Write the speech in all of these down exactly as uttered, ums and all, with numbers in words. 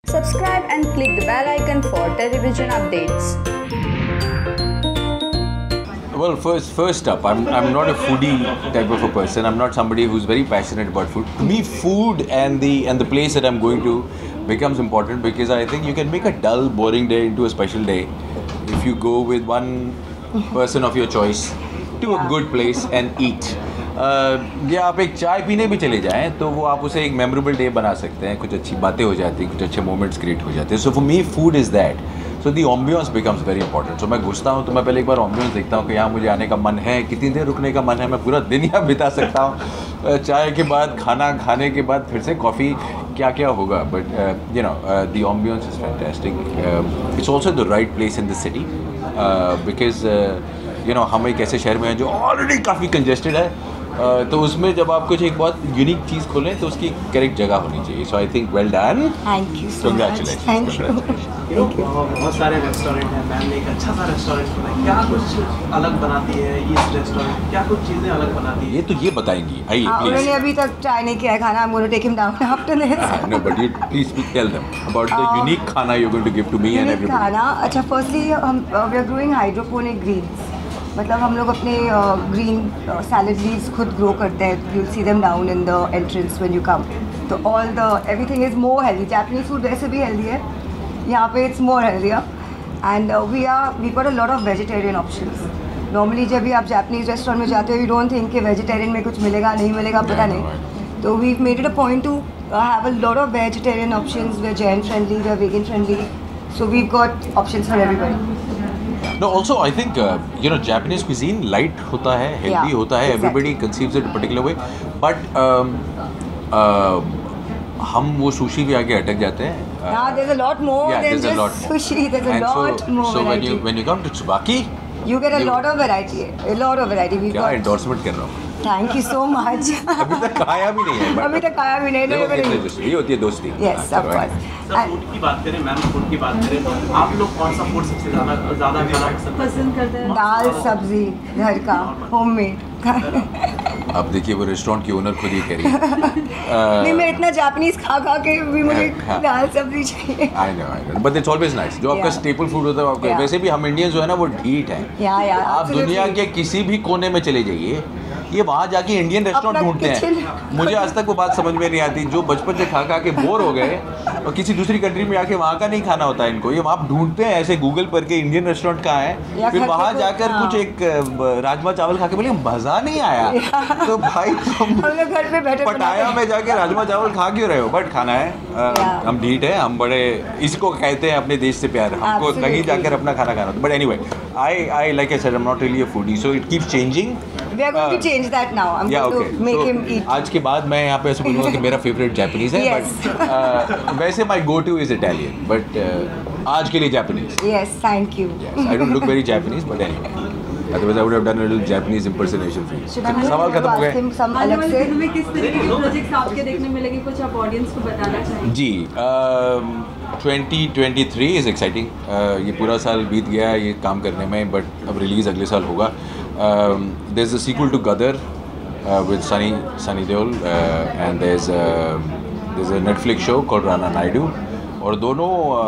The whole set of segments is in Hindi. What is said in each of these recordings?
Subscribe and click the bell icon for television updates. Well, first, first up, I'm I'm not a foodie type of a person. I'm not somebody who's very passionate about food. To me, food and the and the place that I'm going to becomes important because I think you can make a dull, boring day into a special day if you go with one person of your choice to a good place and eat. या आप एक चाय पीने भी चले जाएं तो वो आप उसे एक मेमोरेबल डे बना सकते हैं, कुछ अच्छी बातें हो जाती हैं, कुछ अच्छे मोमेंट्स क्रिएट हो जाते हैं. So for me food is that. So the ambience becomes very important. So मैं घुसता हूँ तो मैं पहले एक बार ऑम्बियंस देखता हूँ कि यहाँ मुझे आने का मन है, कितनी देर रुकने का मन है, मैं पूरा दिन यहाँ बिता सकता हूँ. चाय के बाद खाना खाने के बाद फिर से कॉफ़ी, क्या क्या होगा. But you know the ambience is fantastic. It's also the right place in the city because you know हम एक ऐसे शहर में हैं जो ऑलरेडी काफ़ी कंजेस्टेड है. Uh, तो उसमें जब आप कुछ एक बहुत यूनिक चीज़ खोलें तो उसकी करेक्ट जगह होनी चाहिए. So I think well done. Thank you so much. Thank you. बहुत सारे रेस्टोरेंट हैं, मैम ने एक अच्छा सा रेस्टोरेंट बनाया. क्या कुछ अलग बनाती है इस रेस्टोरेंट, क्या कुछ चीज़ें अलग बनाती है? ये तो ये बताएंगी. आइए प्लीज. उन्होंने अभी तक ट्राई नहीं किया है खाना. I'm going to take him down after this. No, but you please tell them about the unique खाना you're going to give to me and everybody. खाना अच्छा. फर्स्टली हम we are growing hydroponic greens. मतलब हम लोग अपने ग्रीन सैलड लीव्स खुद ग्रो करते हैं. You see them down in the entrance when you come. तो all the everything is more healthy. Japanese food वैसे भी हेल्दी है, यहाँ पे it's more healthier. And we are we got a lot of vegetarian options. Normally जब भी आप जापानीज रेस्टोरेंट में जाते हो यू डोंट थिंक कि वेजिटेरियन में कुछ मिलेगा नहीं मिलेगा पता नहीं. तो we made it a point to have a lot of vegetarian options. We are Jain friendly, we are vegan friendly. So we got options for everybody. No, also I think uh, you know Japanese cuisine light होता है, healthy yeah, होता है. exactly. Everybody conceives it a particular way, but um, uh, हम वो sushi भी आगे अटक जाते हैं. Uh, Yeah, there's a lot more yeah, than there's a just lot more. sushi. There's a And lot so, more so when variety. you when you come to Tsubaki, You get a you- lot of variety. A lot of variety. We क्या got. endorsement कर रहा हूँ. Thank you so much. अभी तक खाया भी नहीं है. but- अभी तक खाया भी नहीं. देखो नहीं कितने नहीं. दोस्ती, ये होती है दोस्ती. Yes, हाँ, of चलो, course. सर फूड की बात करें, मैम फूड की बात करें तो आप लोग कौन सा फूड सबसे ज़्यादा ज़्यादा खाना पसंद करते हैं? दाल सब्जी घर का होममेड. अब देखिए वो रेस्टोरेंट की ओनर खुद ही कह रही है. नहीं मैं इतना जापानीज खा खा के भी मुझे हाँ. दाल सब्जी चाहिए. I know I know but it's always nice. जो आपका Yeah. स्टेपल फूड होता है आपका. Yeah. वैसे भी हम इंडियंस जो है ना वो ढीठ हैं. Yeah, yeah, आप absolutely. दुनिया के किसी भी कोने में चले जाइए, ये वहाँ जाके इंडियन रेस्टोरेंट अपना ढूंढते हैं. kitchen. मुझे आज तक वो बात समझ में नहीं आती. जो बचपन से खा खा के बोर हो गए और किसी दूसरी कंट्री में आके वहाँ का नहीं खाना होता है इनको. ये वहाँ ढूंढते हैं ऐसे गूगल पर के इंडियन रेस्टोरेंट कहाँ है. या फिर घर वहाँ पे जाकर हाँ. कुछ एक अ, राजमा चावल खा के बोले मज़ा नहीं आया. तो भाई तुम हम लोग घर पे बैठे पटाया में जाके राजमा चावल खा क्यों रहे हो. बट खाना है. अ, Yeah. हम ढीठ है. हम बड़े इसको कहते हैं अपने देश से प्यार. हमको Absolutely. कहीं जाकर अपना खाना खाना. But anyway I I like I said I am not really a foodie so it keeps changing. We are going to change that now. I'm या going okay. to make him eat. आज के बाद मैं यहाँ पे ऐसे बोलूँगा कि मेरा फेवरेट जापानीज है. Yes. बट वैसे my go to is Italian. But आज के लिए Japanese. Yes, thank you. I don't look very Japanese but anyway. Otherwise I would have done a little Japanese impersonation for you. Should I सवाल move to खत्म हो ask गए. him some अलग से? में किस तरीके के प्रोजेक्ट्स आपके देखने मिलेंगे, कुछ आप ऑडियंस को बताना चाहेंगे? जी twenty twenty three is exciting. ये पूरा साल बीत गया है ये काम करने में. बट अब रिलीज़ अगले साल होगा. There is a sequel to Gadar with Sunny Sunny Deol and there is there is a Netflix show called Rana Naidu. और दोनों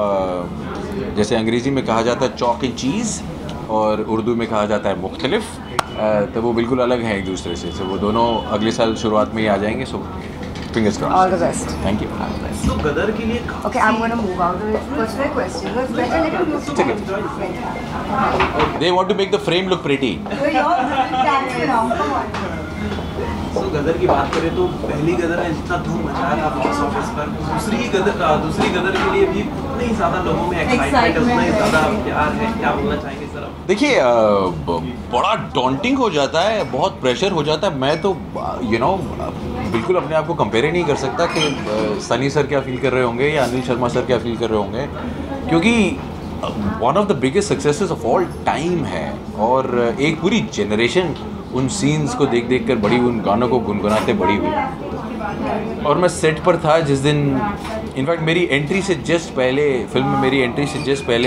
uh, जैसे अंग्रेज़ी में कहा जाता है चॉक एंड चीज़ और उर्दू में कहा जाता है मुख्तलिफ. uh, तो वो बिल्कुल अलग हैं एक दूसरे से. so, वो दोनों अगले साल शुरुआत में ही आ जाएंगे. So fingers crossed. All the best. Thank you. तो गदर के लिए Okay, I'm going to move out of it. What's my question? It's better let him move to Okay. They want to make the frame look pretty. So you're that's now. Come on. तो गदर की बात करें तो पहली गदर ने जितना धूम मचाया था बॉक्स ऑफिस पर, दूसरी गदर अ, दूसरी गदर के लिए भी उतने ही ज़्यादा लोगों में एक्साइटमेंट, उतना ही ज़्यादा प्यार है. क्या बोलना चाहेंगे सर आप? देखिए अ, ब- बड़ा डॉन्टिंग हो जाता है, बहुत प्रेशर हो जाता है. मैं तो यू नो बिल्कुल अपने आप को कंपेयर ही नहीं कर सकता कि अ, सनी सर क्या फील कर रहे होंगे या अनिल शर्मा सर क्या फील कर रहे होंगे. क्योंकि one of the biggest successes of all time है. और एक पूरी जनरेशन उन सीन्स को देख देख कर बड़ी हुई, उन गानों को गुनगुनाते बड़ी हुई. और मैं सेट पर था जिस दिन. इनफैक्ट मेरी एंट्री से जस्ट पहले, फिल्म में मेरी एंट्री से जस्ट पहले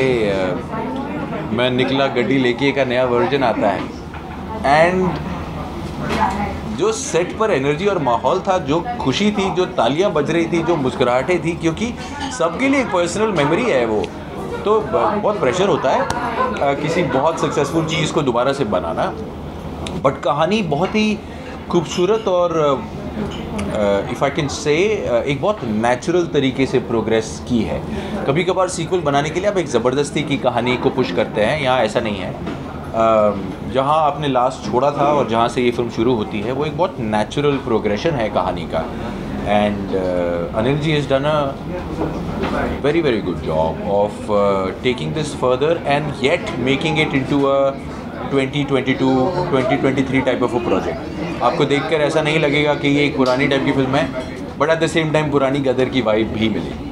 अ, मैं निकला गड्डी लेके का नया वर्जन आता है. एंड जो सेट पर एनर्जी और माहौल था, जो खुशी थी, जो तालियां बज रही थी, जो मुस्कुराहटें थी, क्योंकि सबके लिए एक पर्सनल मेमोरी है वो, तो बहुत प्रेशर होता है किसी बहुत सक्सेसफुल चीज़ को दोबारा से बनाना। बट कहानी बहुत ही खूबसूरत और इफ़ आई कैन से एक बहुत नेचुरल तरीके से प्रोग्रेस की है। कभी कभार सीक्वल बनाने के लिए आप एक ज़बरदस्ती की कहानी को पुश करते हैं, यहाँ ऐसा नहीं है। uh, जहाँ आपने लास्ट छोड़ा था और जहाँ से ये फिल्म शुरू होती है वो एक बहुत नेचुरल प्रोग्रेशन है कहानी का। And Anil ji has done a very very good job of taking this further and yet making it into a twenty twenty two twenty twenty three type of a project. आपको देखकर ऐसा नहीं लगेगा कि ये एक पुरानी टाइप की फिल्म है, but at the same time पुरानी गदर की वाइब भी मिली।